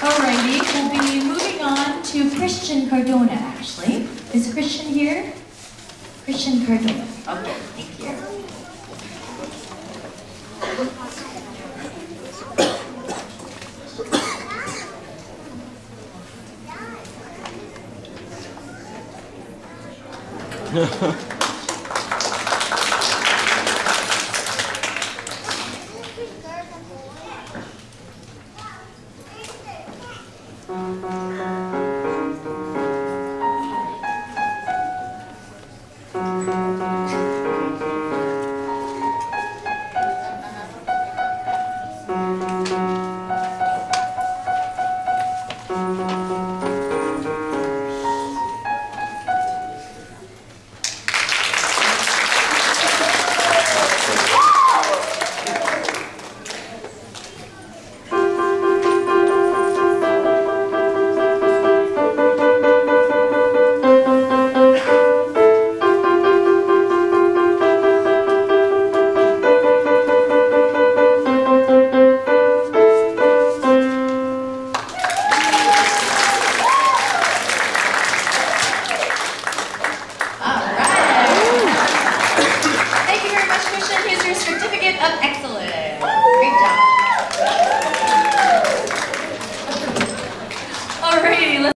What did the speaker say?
Alrighty, we'll be moving on to Christian Cardona, actually. Is Christian here? Christian Cardona. Okay, thank you.